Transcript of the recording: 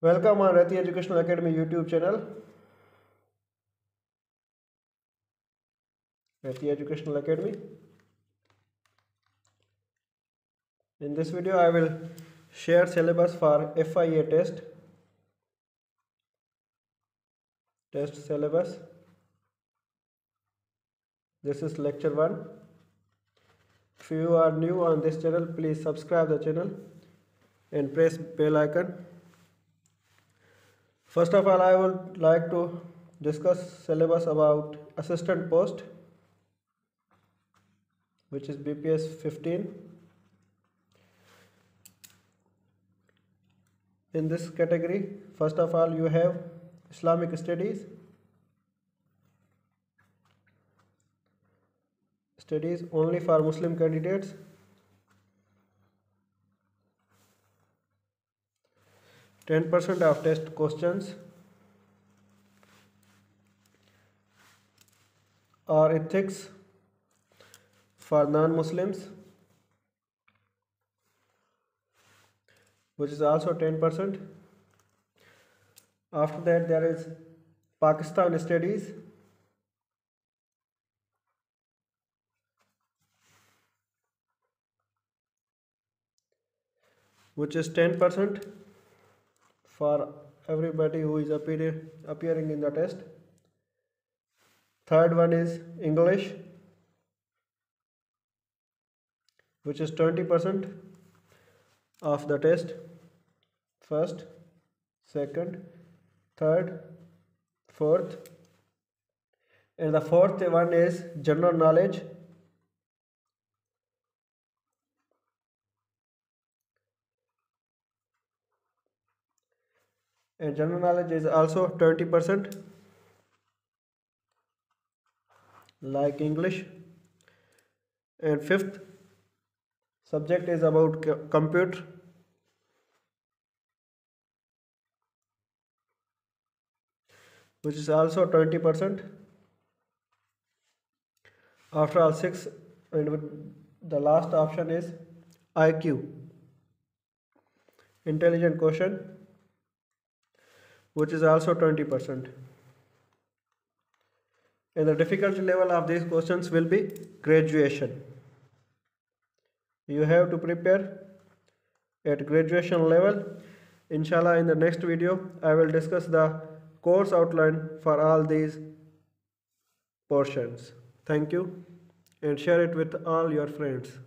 Welcome on Rati Educational Academy YouTube channel. Rati Educational Academy. In this video, I will share syllabus for FIA test syllabus. This is lecture 1. If you are new on this channel, please subscribe the channel and press bell icon. First of all, I would like to discuss syllabus about assistant post, which is BPS 15. In this category, first of all, you have Islamic studies only for Muslim candidates. %10 of test questions are ethics for non-Muslims, which is also 10%. After that, there is Pakistan studies, which is 10% for everybody who is appearing in the test. Third one is English, which is 20% of the test. First, second, third, fourth, and the fourth one is general knowledge, and general knowledge is also 20% like English. And fifth subject is about computer, which is also 20%. After all, six, and the last option is IQ, intelligent quotient, which is also 20%. And the difficulty level of these questions will be graduation. You have to prepare at graduation level. Inshallah, in the next video, I will discuss the course outline for all these portions. Thank you, and share it with all your friends.